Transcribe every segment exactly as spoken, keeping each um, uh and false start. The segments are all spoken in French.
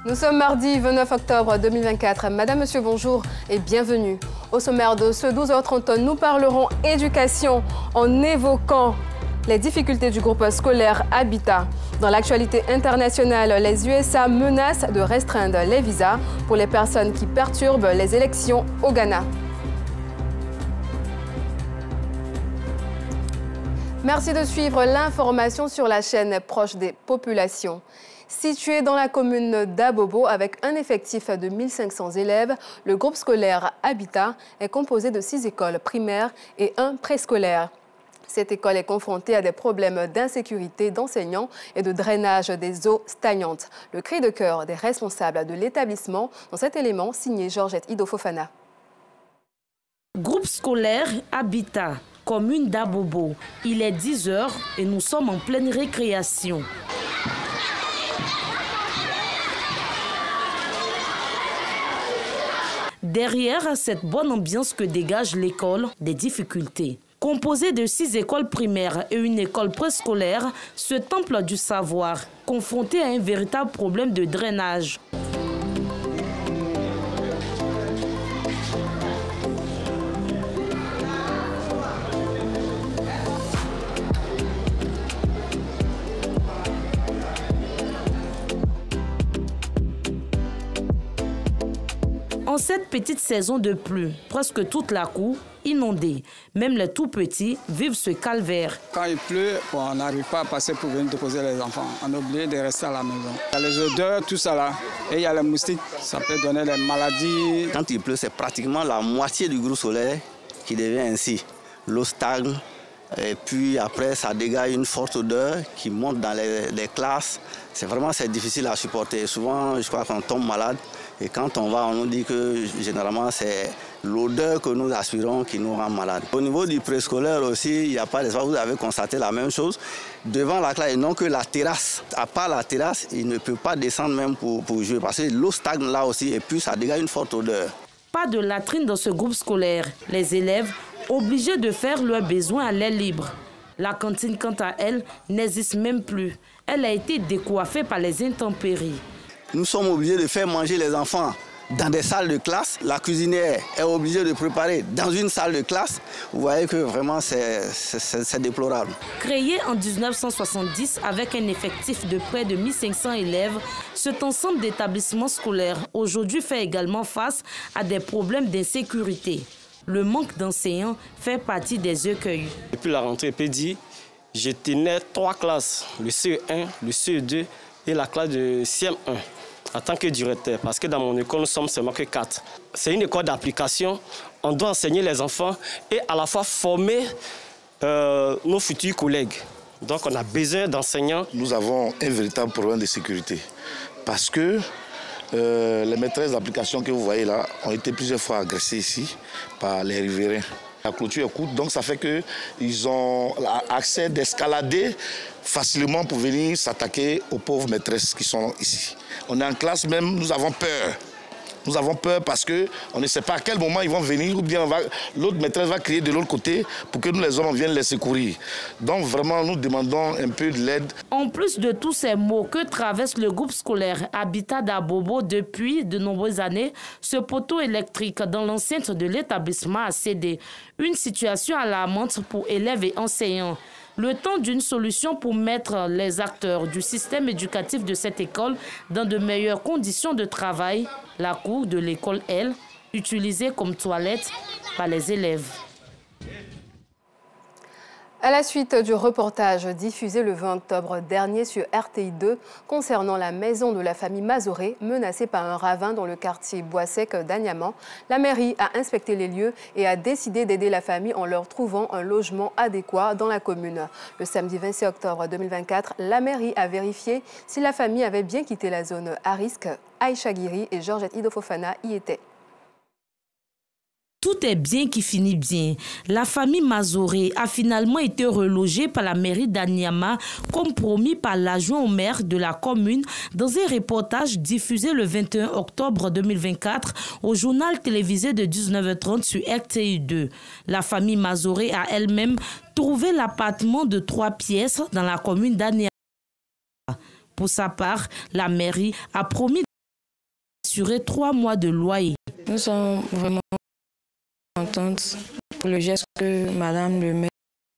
Nous sommes mardi vingt-neuf octobre deux mille vingt-quatre. Madame, Monsieur, bonjour et bienvenue. Au sommaire de ce douze heures trente, nous parlerons éducation en évoquant les difficultés du groupe scolaire Habitat. Dans l'actualité internationale, les U S A menacent de restreindre les visas pour les personnes qui perturbent les élections au Ghana. Merci de suivre l'information sur la chaîne proche des populations. Situé dans la commune d'Abobo avec un effectif de mille cinq cents élèves, le groupe scolaire Habitat est composé de six écoles primaires et un préscolaire. Cette école est confrontée à des problèmes d'insécurité d'enseignants et de drainage des eaux stagnantes. Le cri de cœur des responsables de l'établissement dans cet élément signé Georgette Ido Fofana. Groupe scolaire Habitat, commune d'Abobo. Il est dix heures et nous sommes en pleine récréation. Derrière cette bonne ambiance que dégage l'école, des difficultés. Composé de six écoles primaires et une école préscolaire, ce temple du savoir, confronté à un véritable problème de drainage. En cette petite saison de pluie, presque toute la cour inondée. Même les tout petits vivent ce calvaire. Quand il pleut, bon, on n'arrive pas à passer pour venir déposer les enfants. On est obligé de rester à la maison. Il y a les odeurs, tout ça là. Et il y a les moustiques, ça peut donner des maladies. Quand il pleut, c'est pratiquement la moitié du groupe scolaire qui devient ainsi. L'eau stagne. Et puis après, ça dégage une forte odeur qui monte dans les, les classes. C'est vraiment c'est difficile à supporter. Souvent, je crois qu'on tombe malade. Et quand on va, on nous dit que généralement, c'est l'odeur que nous aspirons qui nous rend malades. Au niveau du préscolaire aussi, il n'y a pas d'espace. Vous avez constaté la même chose. Devant la classe, et non que la terrasse. À part la terrasse, il ne peut pas descendre même pour, pour jouer. Parce que l'eau stagne là aussi et puis ça dégage une forte odeur. Pas de latrine dans ce groupe scolaire. Les élèves obligés de faire leurs besoins à l'air libre. La cantine, quant à elle, n'existe même plus. Elle a été décoiffée par les intempéries. Nous sommes obligés de faire manger les enfants dans des salles de classe. La cuisinière est obligée de préparer dans une salle de classe. Vous voyez que vraiment c'est déplorable. Créé en mille neuf cent soixante-dix avec un effectif de près de mille cinq cents élèves, cet ensemble d'établissements scolaires aujourd'hui fait également face à des problèmes d'insécurité. Le manque d'enseignants fait partie des écueils. Depuis la rentrée pédi, je tenais trois classes, le C E un, le C E deux et la classe de C M un, en tant que directeur, parce que dans mon école, nous sommes seulement que quatre. C'est une école d'application, on doit enseigner les enfants et à la fois former euh, nos futurs collègues. Donc on a besoin d'enseignants. Nous avons un véritable problème de sécurité, parce que Euh, les maîtresses d'application que vous voyez là ont été plusieurs fois agressées ici par les riverains. La clôture est courte, donc ça fait qu'ils ont accès d'escalader facilement pour venir s'attaquer aux pauvres maîtresses qui sont ici. On est en classe même, nous avons peur. Nous avons peur parce qu'on ne sait pas à quel moment ils vont venir ou bien l'autre maîtresse va crier de l'autre côté pour que nous les hommes viennent les secourir. Donc vraiment nous demandons un peu de l'aide. En plus de tous ces maux que traverse le groupe scolaire Habitat d'Abobo depuis de nombreuses années, ce poteau électrique dans l'enceinte de l'établissement a cédé. Une situation alarmante pour élèves et enseignants. Le temps d'une solution pour mettre les acteurs du système éducatif de cette école dans de meilleures conditions de travail. La cour de l'école, elle, utilisée comme toilette par les élèves. À la suite du reportage diffusé le vingt octobre dernier sur R T I deux concernant la maison de la famille Mazoré menacée par un ravin dans le quartier Bois-Sec d'Agnaman, la mairie a inspecté les lieux et a décidé d'aider la famille en leur trouvant un logement adéquat dans la commune. Le samedi vingt-six octobre deux mille vingt-quatre, la mairie a vérifié si la famille avait bien quitté la zone à risque. Aïcha Guiri et Georgette Ido Fofana y étaient. Tout est bien qui finit bien. La famille Mazoré a finalement été relogée par la mairie d'Agnaman, comme promis par l'adjoint au maire de la commune dans un reportage diffusé le vingt et un octobre deux mille vingt-quatre au journal télévisé de dix-neuf heures trente sur R T I deux. La famille Mazoré a elle-même trouvé l'appartement de trois pièces dans la commune d'Agnaman. Pour sa part, la mairie a promis assurer trois mois de loyer. Nous sommes vraiment contentes pour le geste que Madame le maire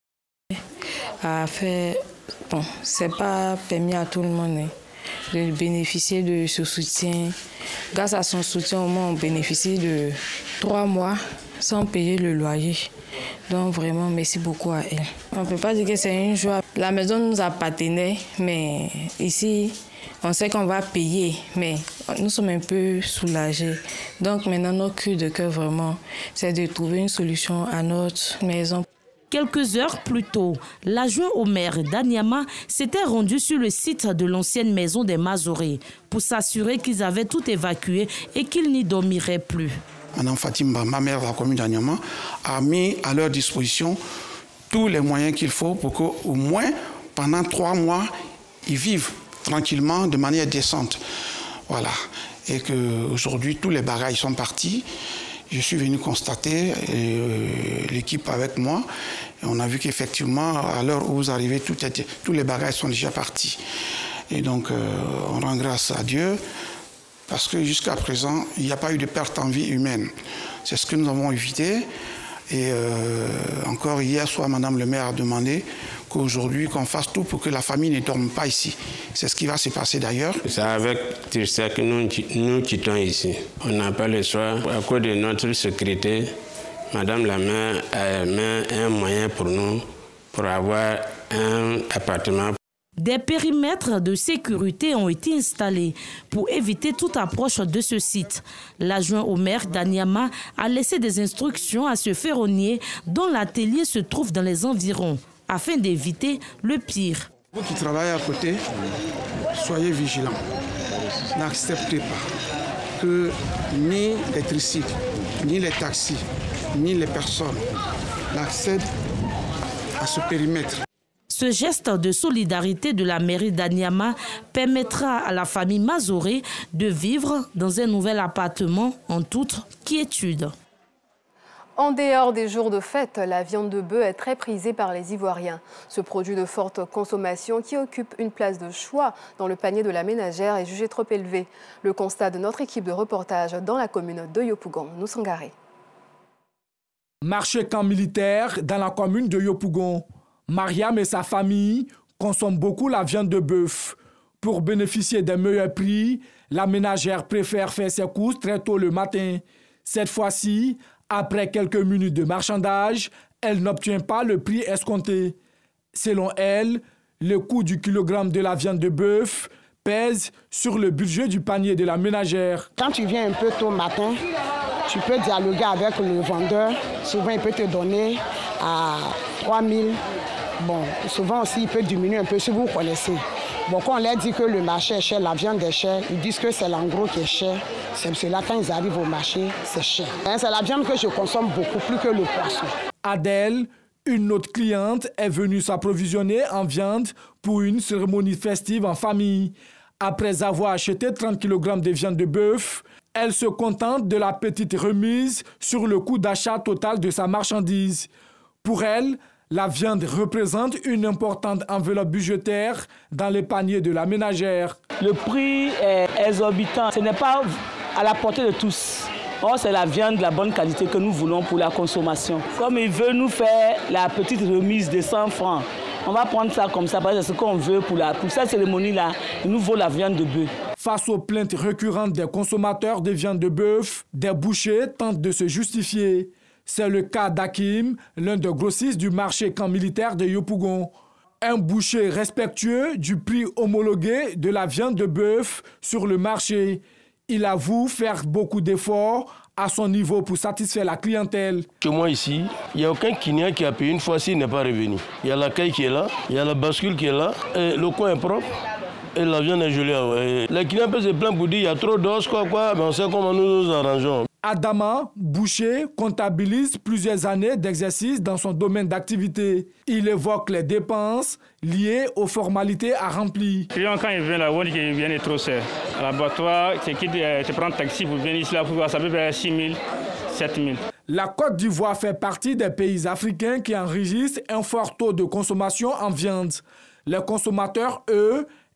a fait. Bon, ce n'est pas permis à tout le monde hein, de bénéficier de ce soutien. Grâce à son soutien, au moins on bénéficie de trois mois sans payer le loyer. Donc vraiment, merci beaucoup à elle. On ne peut pas dire que c'est une joie. La maison nous appartenait, mais ici, on sait qu'on va payer, mais nous sommes un peu soulagés. Donc maintenant, notre cri de cœur vraiment, c'est de trouver une solution à notre maison. Quelques heures plus tôt, l'adjoint au maire d'Anyama s'était rendu sur le site de l'ancienne maison des Mazoré pour s'assurer qu'ils avaient tout évacué et qu'ils n'y dormiraient plus. Madame Fatima, ma mère de la commune d'Anyama, a mis à leur disposition tous les moyens qu'il faut pour qu'au moins pendant trois mois, ils vivent tranquillement, de manière décente. Voilà. Et qu'aujourd'hui, tous les bagages sont partis. Je suis venu constater, euh, l'équipe avec moi, et on a vu qu'effectivement, à l'heure où vous arrivez, tout était, tous les bagages sont déjà partis. Et donc, euh, on rend grâce à Dieu, parce que jusqu'à présent, il n'y a pas eu de perte en vie humaine. C'est ce que nous avons évité. Et euh, encore hier soir, Madame le maire a demandé qu'aujourd'hui, qu'on fasse tout pour que la famille ne dorme pas ici. C'est ce qui va se passer d'ailleurs. C'est avec tristesse que nous, nous quittons ici. On n'a pas le choix. À cause de notre sécurité, Madame la maire a mis un moyen pour nous pour avoir un appartement. Des périmètres de sécurité ont été installés pour éviter toute approche de ce site. L'adjoint au maire d'Anyama a laissé des instructions à ce ferronnier dont l'atelier se trouve dans les environs, afin d'éviter le pire. Vous qui travaillez à côté, soyez vigilants. N'acceptez pas que ni les tricycles, ni les taxis, ni les personnes n'accèdent à ce périmètre. Ce geste de solidarité de la mairie d'Anyama permettra à la famille Mazoré de vivre dans un nouvel appartement en toute quiétude. En dehors des jours de fête, la viande de bœuf est très prisée par les Ivoiriens. Ce produit de forte consommation qui occupe une place de choix dans le panier de la ménagère est jugé trop élevé. Le constat de notre équipe de reportage dans la commune de Yopougon, Noussangaré. Marché camp militaire dans la commune de Yopougon. Mariam et sa famille consomment beaucoup la viande de bœuf. Pour bénéficier des meilleurs prix, la ménagère préfère faire ses courses très tôt le matin. Cette fois-ci, après quelques minutes de marchandage, elle n'obtient pas le prix escompté. Selon elle, le coût du kilogramme de la viande de bœuf pèse sur le budget du panier de la ménagère. Quand tu viens un peu tôt le matin, tu peux dialoguer avec le vendeur. Souvent, il peut te donner à trois mille. Bon, souvent aussi, il peut diminuer un peu si vous connaissez. Bon, quand on leur dit que le marché est cher, la viande est chère, ils disent que c'est l'engros qui est cher. C'est cela, quand ils arrivent au marché, c'est cher. C'est la viande que je consomme beaucoup plus que le poisson. Adèle, une autre cliente, est venue s'approvisionner en viande pour une cérémonie festive en famille. Après avoir acheté trente kilogrammes de viande de bœuf, elle se contente de la petite remise sur le coût d'achat total de sa marchandise. Pour elle, la viande représente une importante enveloppe budgétaire dans les paniers de la ménagère. Le prix est exorbitant. Ce n'est pas à la portée de tous. Or, c'est la viande de la bonne qualité que nous voulons pour la consommation. Comme il veut nous faire la petite remise de cent francs, on va prendre ça comme ça, parce que c'est ce qu'on veut pour, la, pour cette cérémonie-là. Il nous vaut la viande de bœuf. Face aux plaintes récurrentes des consommateurs de viande de bœuf, des bouchers tentent de se justifier. C'est le cas d'Hakim, l'un des grossistes du marché camp militaire de Yopougon. Un boucher respectueux du prix homologué de la viande de bœuf sur le marché. Il avoue faire beaucoup d'efforts à son niveau pour satisfaire la clientèle. Chez moi ici, il n'y a aucun Guinéen qui a payé une fois s'il n'est pas revenu. Il y a la caille qui est là, il y a la bascule qui est là, et le coin est propre. Et la viande est jolie. Les clients peuvent se plaindre pour dire qu'il y a trop d'os, quoi, quoi, mais on sait comment nous nous arrangeons. Adama Boucher comptabilise plusieurs années d'exercice dans son domaine d'activité. Il évoque les dépenses liées aux formalités à remplir. Les clients, quand ils viennent là, on dit qu'ils viennent trop cher. À l'abattoir, c'est qui te prend un taxi pour venir ici, là, pour voir, ça peut faire six mille, sept mille. La Côte d'Ivoire fait partie des pays africains qui enregistrent un fort taux de consommation en viande. Les consommateurs, eux,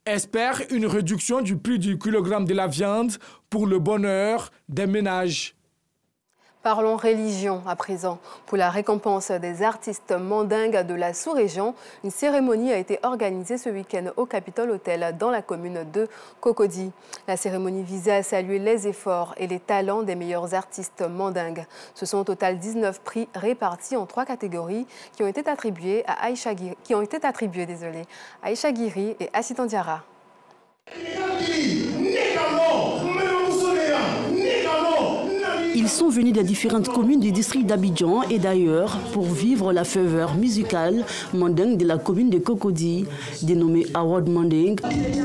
espèrent une réduction du prix du kilogramme de la viande pour le bonheur des ménages. Parlons religion à présent. Pour la récompense des artistes mandingues de la sous-région, une cérémonie a été organisée ce week-end au Capitole Hotel dans la commune de Cocody. La cérémonie visait à saluer les efforts et les talents des meilleurs artistes mandingues. Ce sont au total dix-neuf prix répartis en trois catégories qui ont été attribués à Aïcha Guiri, qui ont été attribués, désolé, à Aïcha Guiri et Assitan Diarra. Ils sont venus des différentes communes du district d'Abidjan et d'ailleurs pour vivre la ferveur musicale mandingue de la commune de Cocody, dénommée Award Mandingue.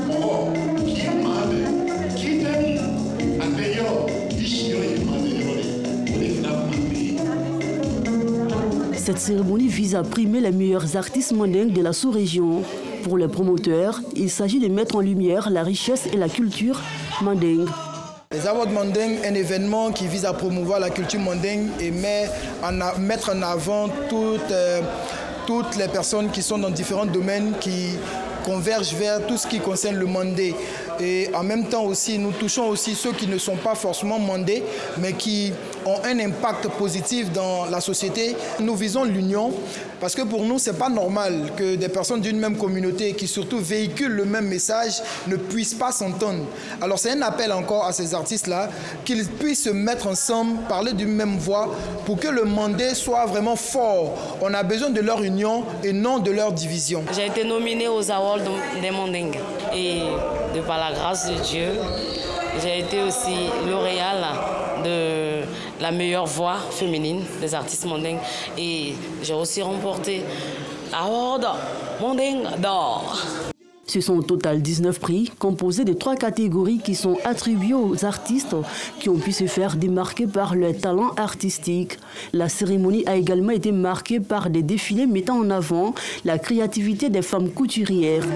Cette cérémonie vise à primer les meilleurs artistes mandingues de la sous-région. Pour les promoteurs, il s'agit de mettre en lumière la richesse et la culture mandingue. Les Awards Mandingue est un événement qui vise à promouvoir la culture mandingue et met en a, mettre en avant toutes, euh, toutes les personnes qui sont dans différents domaines qui convergent vers tout ce qui concerne le mandé. Et en même temps aussi, nous touchons aussi ceux qui ne sont pas forcément mandés, mais qui ont un impact positif dans la société. Nous visons l'union parce que pour nous, ce n'est pas normal que des personnes d'une même communauté qui surtout véhiculent le même message ne puissent pas s'entendre. Alors c'est un appel encore à ces artistes-là qu'ils puissent se mettre ensemble, parler d'une même voix pour que le mandé soit vraiment fort. On a besoin de leur union et non de leur division. J'ai été nominée aux Awards des Mandingues et de par la grâce de Dieu, j'ai été aussi lauréale de la meilleure voix féminine des artistes mandingues et j'ai aussi remporté l'Award Mandingue d'or. Ce sont au total dix-neuf prix composés de trois catégories qui sont attribués aux artistes qui ont pu se faire démarquer par leur talent artistique. La cérémonie a également été marquée par des défilés mettant en avant la créativité des femmes couturières.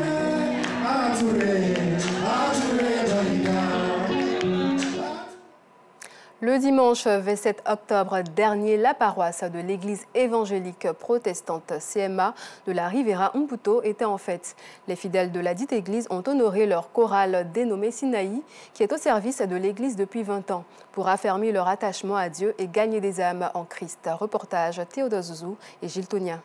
Le dimanche vingt-sept octobre dernier, la paroisse de l'église évangélique protestante C M A de la Riviera Umputo était en fête. Les fidèles de la dite église ont honoré leur chorale dénommée Sinaï, qui est au service de l'église depuis vingt ans, pour affermir leur attachement à Dieu et gagner des âmes en Christ. Reportage Théodore Zouzou et Gilles Tonia.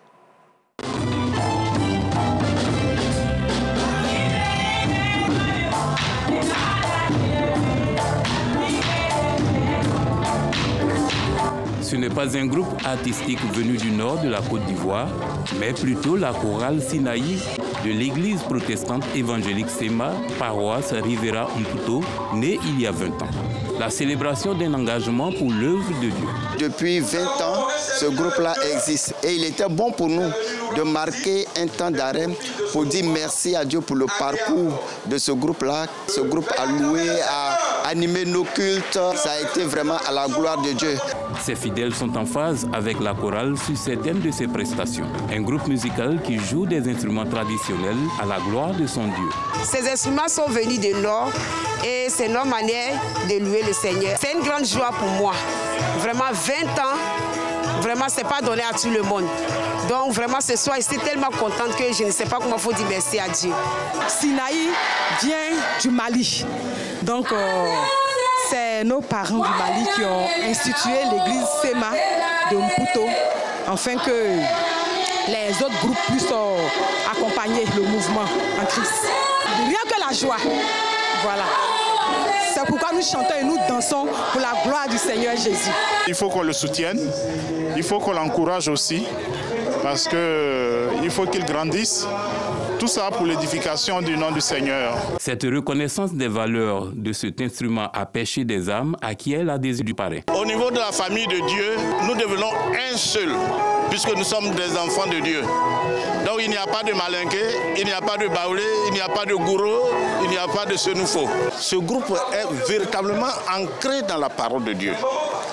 Ce n'est pas un groupe artistique venu du nord de la Côte d'Ivoire, mais plutôt la chorale Sinaï de l'église protestante évangélique C M A, paroisse Riviera Umputo, née il y a vingt ans. La célébration d'un engagement pour l'œuvre de Dieu. Depuis vingt ans, ce groupe-là existe et il était bon pour nous de marquer un temps d'arrêt pour dire merci à Dieu pour le parcours de ce groupe-là. Ce groupe a loué, a animé nos cultes, ça a été vraiment à la gloire de Dieu. Ces fidèles sont en phase avec la chorale sur certaines de ses prestations. Un groupe musical qui joue des instruments traditionnels à la gloire de son Dieu. Ces instruments sont venus de nord et c'est notre manière de louer le Seigneur. C'est une grande joie pour moi. Vraiment vingt ans, vraiment c'est pas donné à tout le monde. Donc vraiment ce soir, je suis tellement contente que je ne sais pas comment il faut dire merci à Dieu. Sinaï vient du Mali. Donc euh, c'est nos parents du Mali qui ont institué l'église C M A de Umputo, afin que les autres groupes puissent euh, accompagner le mouvement en Christ. Rien que la joie. Voilà. C'est pourquoi nous chantons et nous dansons pour la gloire du Seigneur Jésus. Il faut qu'on le soutienne, il faut qu'on l'encourage aussi, parce qu'il faut qu'il grandisse. Tout ça pour l'édification du nom du Seigneur. Cette reconnaissance des valeurs de cet instrument a pêché des âmes à qui elle a désir du pareil. Au niveau de la famille de Dieu, nous devenons un seul, puisque nous sommes des enfants de Dieu. Donc il n'y a pas de malinqué, il n'y a pas de baoulé, il n'y a pas de gourou, il n'y a pas de senoufo. Ce groupe est véritablement ancré dans la parole de Dieu.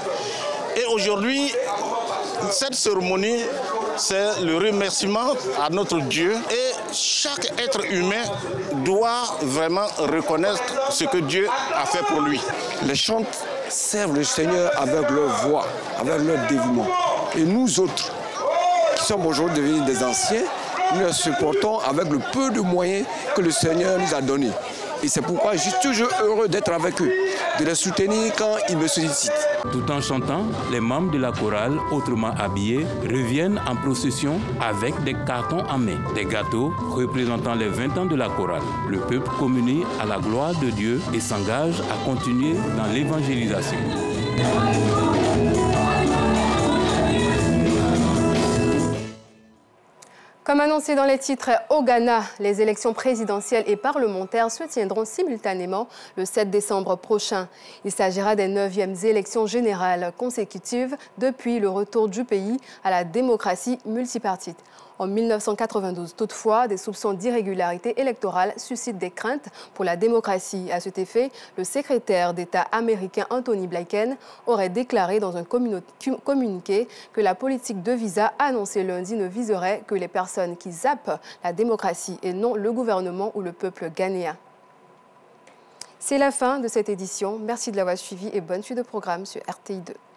Et aujourd'hui, cette cérémonie, c'est le remerciement à notre Dieu et chaque être humain doit vraiment reconnaître ce que Dieu a fait pour lui. Les chants servent le Seigneur avec leur voix, avec leur dévouement. Et nous autres, qui sommes aujourd'hui devenus des anciens, nous les supportons avec le peu de moyens que le Seigneur nous a donnés. Et c'est pourquoi je suis toujours heureux d'être avec eux, de les soutenir quand ils me sollicitent. Tout en chantant, les membres de la chorale, autrement habillés, reviennent en procession avec des cartons en main, des gâteaux représentant les vingt ans de la chorale. Le peuple communie à la gloire de Dieu et s'engage à continuer dans l'évangélisation. Comme annoncé dans les titres, au Ghana, les élections présidentielles et parlementaires se tiendront simultanément le sept décembre prochain. Il s'agira des neuvièmes élections générales consécutives depuis le retour du pays à la démocratie multipartite. En mille neuf cent quatre-vingt-douze, toutefois, des soupçons d'irrégularité électorale suscitent des craintes pour la démocratie. À cet effet, le secrétaire d'État américain Anthony Blinken aurait déclaré dans un communiqué que la politique de visa annoncée lundi ne viserait que les personnes qui zappent la démocratie et non le gouvernement ou le peuple ghanéen. C'est la fin de cette édition. Merci de l'avoir suivi et bonne suite de programme sur R T I deux.